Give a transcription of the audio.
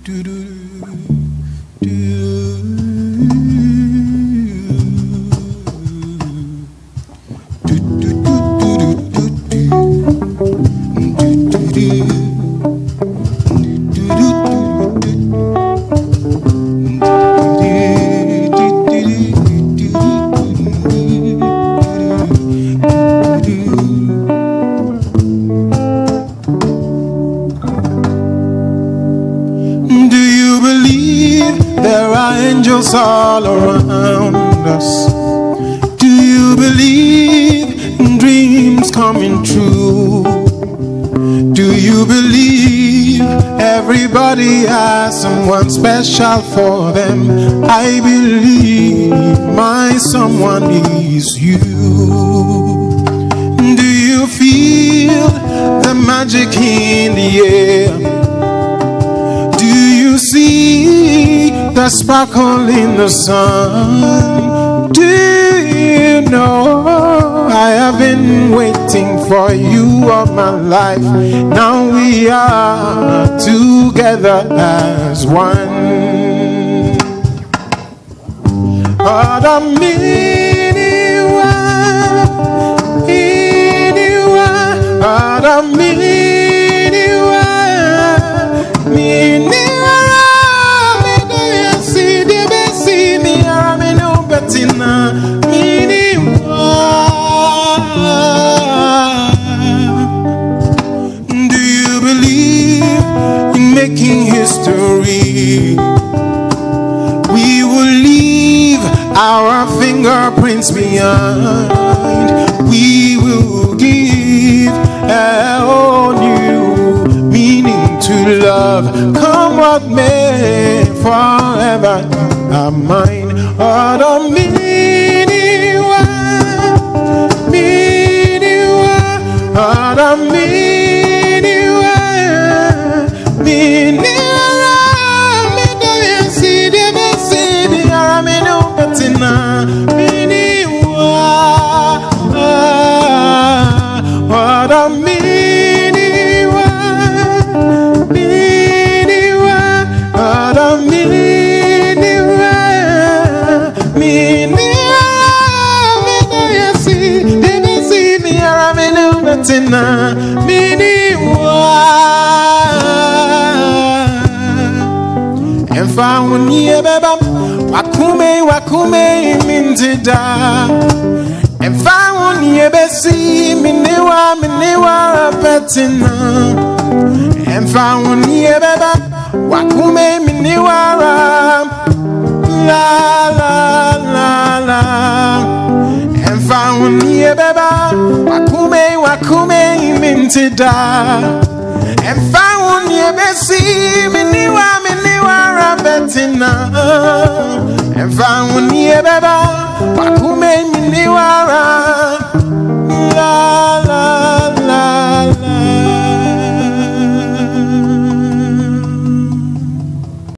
Angels all around us. Do you believe in dreams coming true? Do you believe everybody has someone special for them? I believe my someone is you. Do you feel the magic in the air? Do you see the sparkle in the sun? Do you know I have been waiting for you all my life? Now we are together as one. Do you believe in making history? We will leave our fingerprints behind. We will give a whole new meaning to love. Come what may, forever are mine. And found ye beba wakume mintida. And found ye besi minewa petina. And found ye beba wakume minewa la la la la. And found ye beba wakume mintida. And found ye besi minewa rabetina. And found ye beba wakume minewa